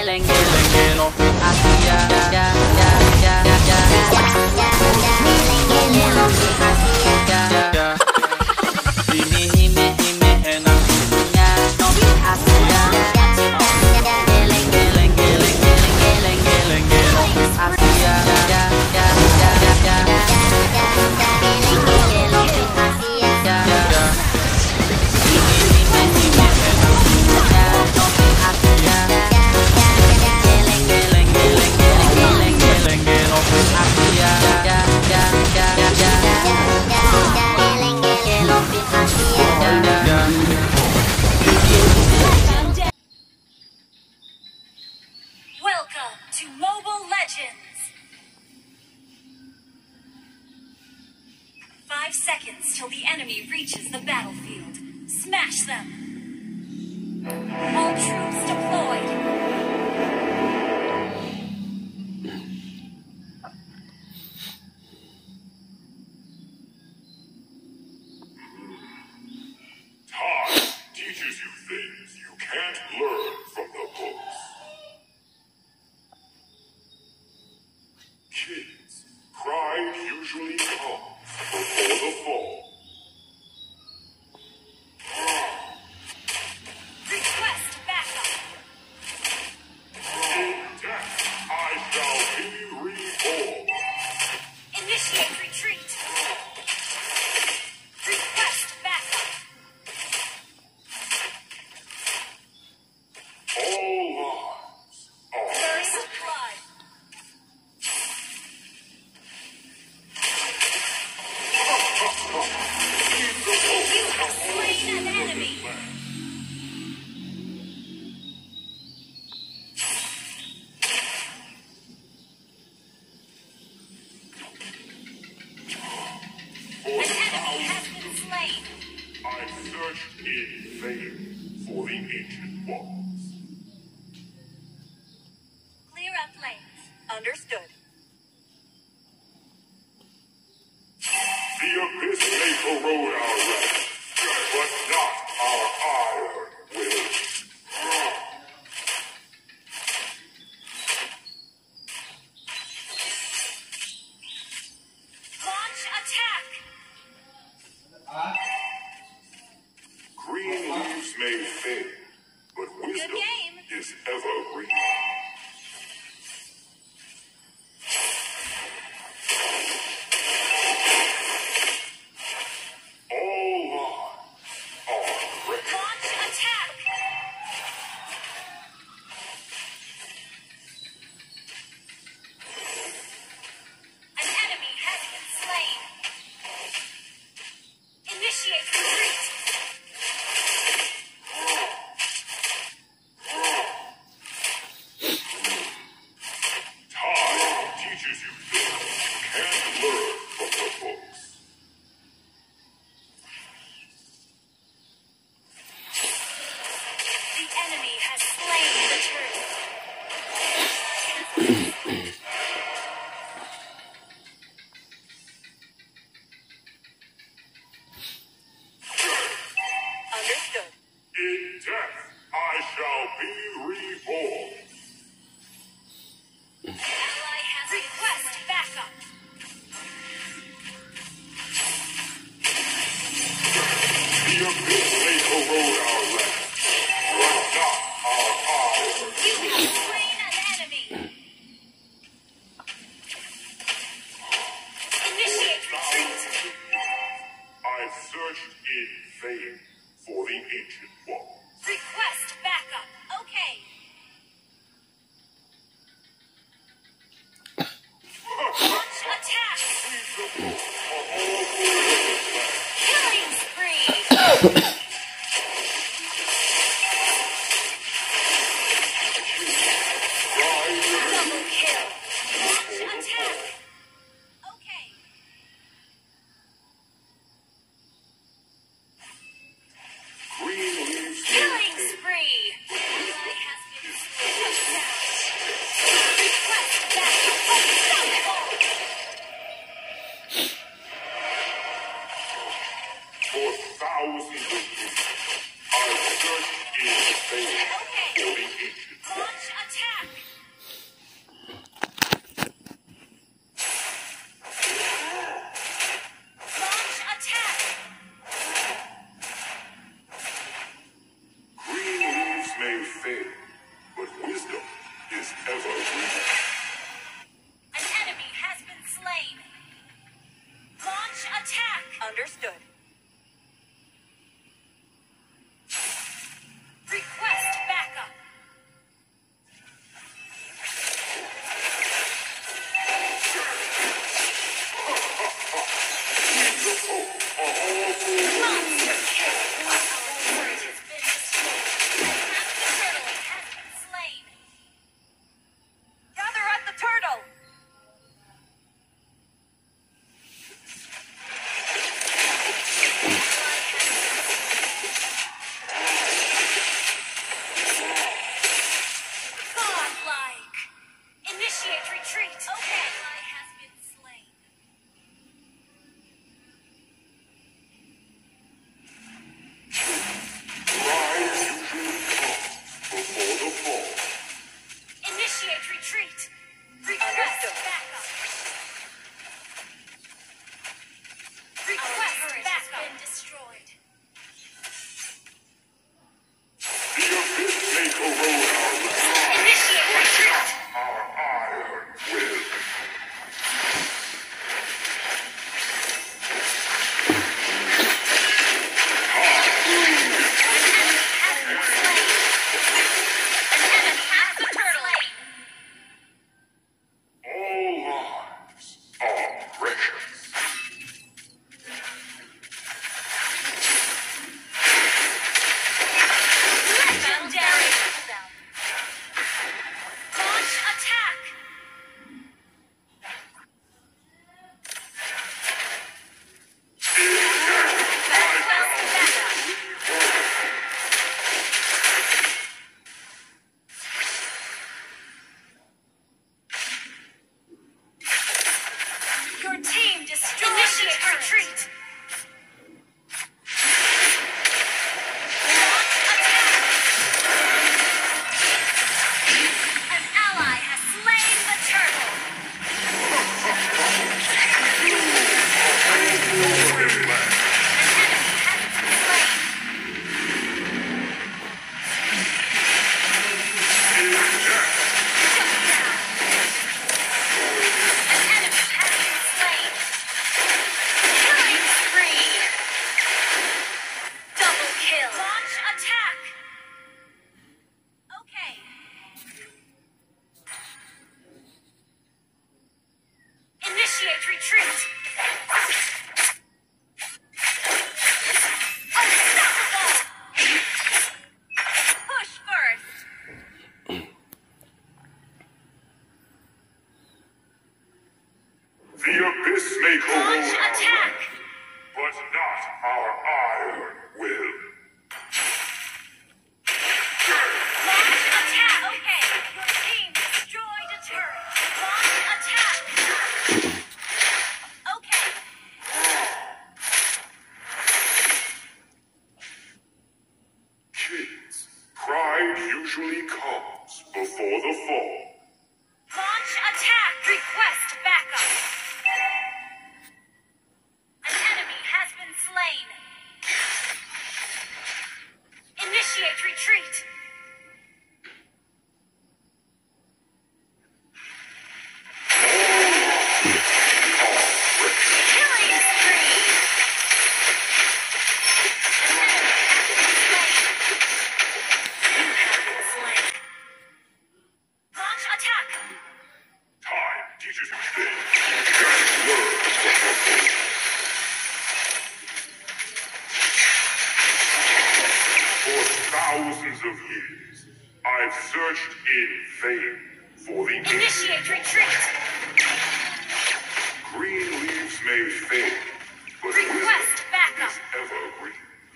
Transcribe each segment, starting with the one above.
Welcome to Mobile Legends! 5 seconds till the enemy reaches the battlefield. Smash them! All troops deployed! Time teaches you things you can't learn from the books. Kids, pride usually comes before the fall. Request backup! In death, I shall be reborn. Initiate retreat! Request backup! All lives are First blood! You have slain an enemy! An enemy has been slain! I searched in vain for the ancient ones. Clear up lanes. Understood. The abyss may corrode our ranks, but not our iron will. Launch attack! Green leaves may fade, but wisdom game. is evergreen. All lives are ready. Launch attack! An enemy has been slain. Initiate retreat. Time teaches you things you can't learn from the books. The enemy has slain the turtle. Understood. In death, I shall be reborn. Ally has request backup. The abyss may corrode our ranks, but not our iron. You have slain an enemy. Initiate retreat. I've searched in vain for the ancient ones. Request backup. Okay. fade, but wisdom is evergreen. An enemy has been slain. Launch attack. Understood. Request backup. Monster kill. Our turret has been destroyed. Half the turtle has been slain. Gather at the turtle! Godlike. Initiate retreat. Okay. Ally has been slain. Pride usually comes before the fall. Initiate retreat. Request Understood. backup. Request backup. Has been destroyed. The abyss may corrode our land. Initiate retreat. Our iron will. Half the turtle. All lives are precious. Legendary. Launch attack. Your team destroyed. Initiate retreat. Launch attack. An ally has slain the turtle. An enemy has been slain. An enemy has been slain. Killing spree. Double kill. Launch attack. Okay. Initiate retreat. Unstoppable. Push first. The abyss may corrode Launch our attack. land, but not our iron will. Launch attack. Okay. Your team destroyed a turret. Launch attack. Okay. Kids, pride usually comes before the fall. Launch attack. Request backup. An enemy has been slain. Initiate retreat. Killing spree. An enemy has been slain. You have been slain. Launch attack. Time teaches you things you can't learn from the book. For thousands of years, I've searched in vain for the ancient. Initiate retreat. Green leaves may fade, but wisdom Request backup. is evergreen.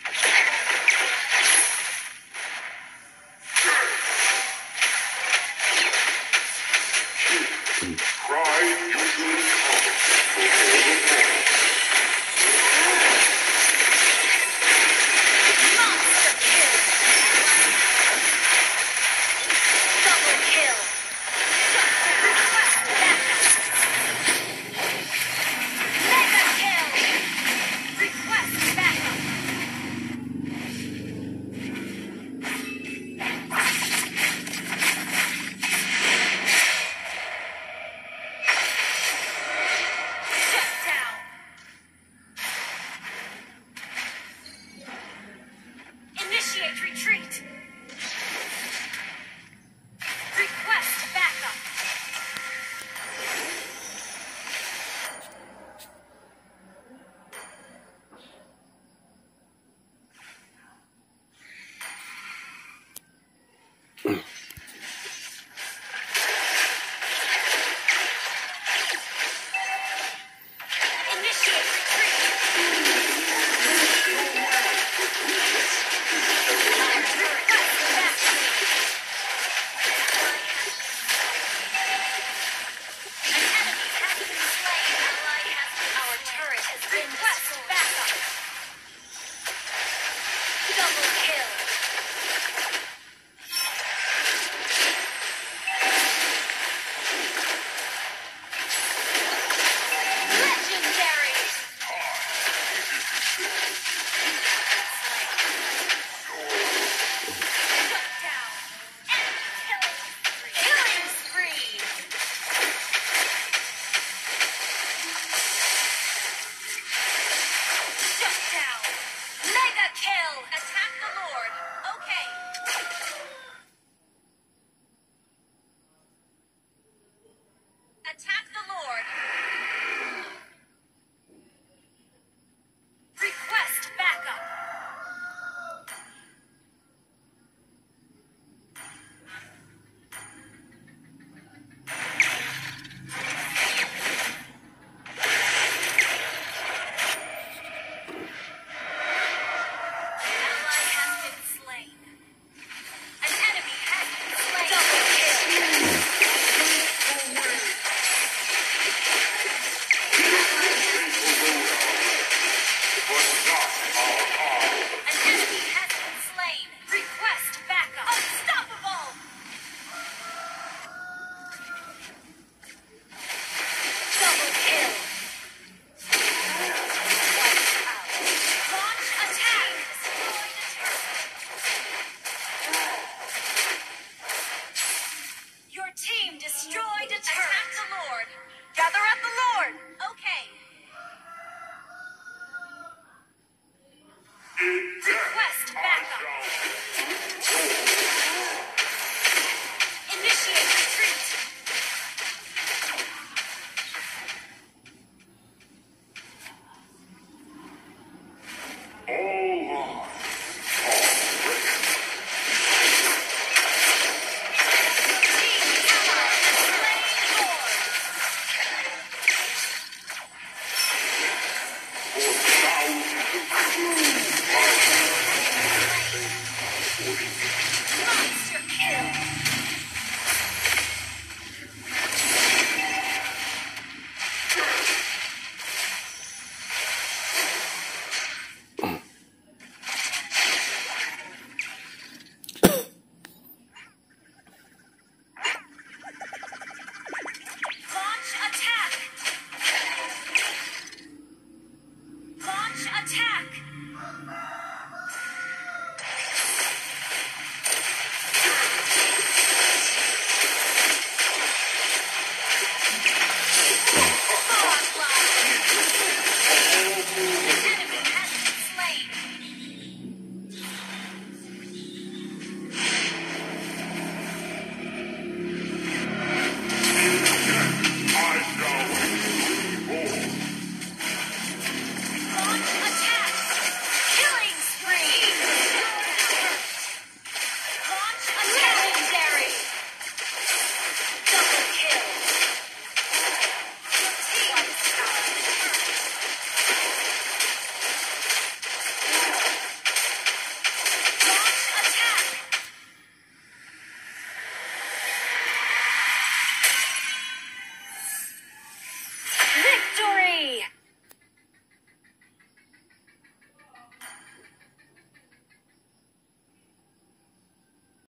Pride usually comes before the fall. Monster kill. Double kill. Request backup. Mega kill. Request backup. Initiate retreat. Our turret has been destroyed. Backup. Double kill. Legendary. Shut down. Enemy killing spree. Shut down. Mega kill. Attack the Lord. Okay. Attack the Lord. Request backup. Ally has been slain. An enemy has been slain. Double kill. But not our arm. An enemy has been slain. Request backup. Unstoppable. Double kill. Launch attack. Destroy the turret. Your team destroyed a turret. Attack the Lord. Gather at the Lord. Okay. Request backup. Initiate retreat. All lines are ready. Team ally has slain Lord. For thousands of true